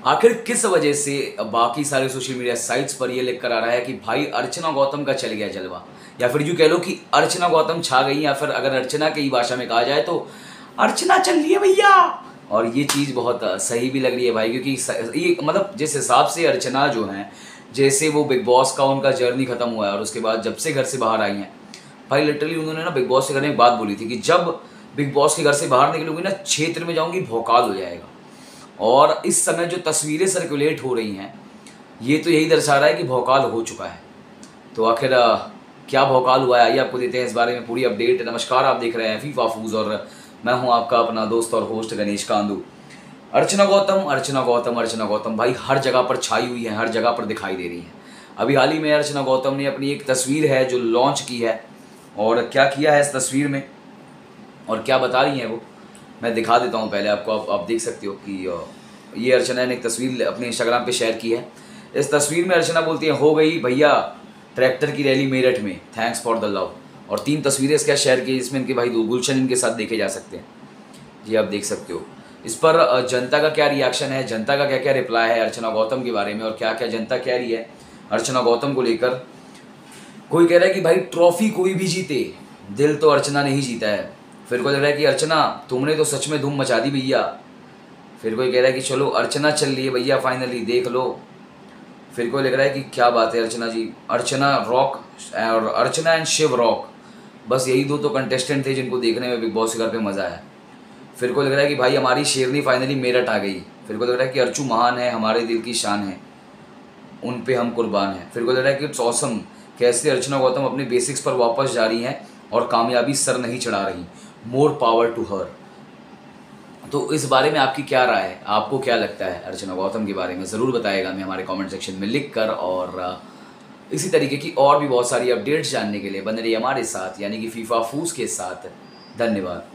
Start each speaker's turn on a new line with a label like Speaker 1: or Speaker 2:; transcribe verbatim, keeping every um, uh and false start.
Speaker 1: आखिर किस वजह से बाकी सारे सोशल मीडिया साइट्स पर ये लिख कर आ रहा है कि भाई अर्चना गौतम का चल गया जलवा, या फिर यूँ कह लो कि अर्चना गौतम छा गई, या फिर अगर अर्चना की भाषा में कहा जाए तो अर्चना चल रही है भैया। और ये चीज़ बहुत सही भी लग रही है भाई, क्योंकि ये मतलब जिस हिसाब से अर्चना जो हैं, जैसे वो बिग बॉस का उनका जर्नी खत्म हुआ है और उसके बाद जब से घर से बाहर आई हैं भाई, लिटरली उन्होंने ना बिग बॉस के घर में एक बात बोली थी कि जब बिग बॉस के घर से बाहर निकलूंगी ना, क्षेत्र में जाऊंगी भौकाल हो जाएगा। और इस समय जो तस्वीरें सर्कुलेट हो रही हैं ये तो यही दर्शा रहा है कि भौकाल हो चुका है। तो आखिर क्या भौकाल हुआ है, आइए आपको देते हैं इस बारे में पूरी अपडेट। नमस्कार, आप देख रहे हैं फीफा फूज और मैं हूं आपका अपना दोस्त और होस्ट गणेश कांदू। अर्चना गौतम अर्चना गौतम अर्चना गौतम भाई हर जगह पर छाई हुई है, हर जगह पर दिखाई दे रही है। अभी हाल ही में अर्चना गौतम ने अपनी एक तस्वीर है जो लॉन्च की है, और क्या किया है इस तस्वीर में और क्या बता रही हैं वो मैं दिखा देता हूँ पहले आपको। आप, आप देख सकते हो कि ये अर्चना ने एक तस्वीर अपने इंस्टाग्राम पे शेयर की है। इस तस्वीर में अर्चना बोलती है, हो गई भैया ट्रैक्टर की रैली मेरठ में, थैंक्स फॉर द लव। और तीन तस्वीरें इसके शेयर की, इसमें इनके भाई दो गुलशन इनके साथ देखे जा सकते हैं, ये आप देख सकते हो। इस पर जनता का क्या रिएक्शन है, जनता का क्या क्या रिप्लाई है अर्चना गौतम के बारे में, और क्या क्या जनता कह रही है अर्चना गौतम को लेकर। कोई कह रहा है कि भाई ट्रॉफी कोई भी जीते, दिल तो अर्चना ने ही जीता है। फिर कोई कह रहा है कि अर्चना तुमने तो सच में धूम मचा दी भैया। फिर कोई कह रहा है कि चलो अर्चना चल रही है भैया फाइनली, देख लो। फिर कोई लग रहा है कि क्या बात है अर्चना जी, अर्चना रॉक और अर्चना एंड शिव रॉक, बस यही दो तो कंटेस्टेंट थे जिनको देखने में बिग बॉस के घर पे मज़ा आया। फिर कोई लग रहा है कि भाई हमारी शेरनी फाइनली मेरठ आ गई। फिर कोई लग रहा है कि अर्चू महान है, हमारे दिल की शान है, उन पे हम कुर्बान हैं। फिर कोई लग रहा है कि इट्स ऑसम, कैसे अर्चना गौतम अपने बेसिक्स पर वापस जा रही हैं और कामयाबी सर नहीं चढ़ा रही, मोर पावर टू हर। तो इस बारे में आपकी क्या राय है, आपको क्या लगता है अर्चना गौतम के बारे में, ज़रूर बताइएगा हमें हमारे कमेंट सेक्शन में लिख कर। और इसी तरीके की और भी बहुत सारी अपडेट्स जानने के लिए बने रहिए हमारे साथ, यानी कि फीफा फूस के साथ। धन्यवाद।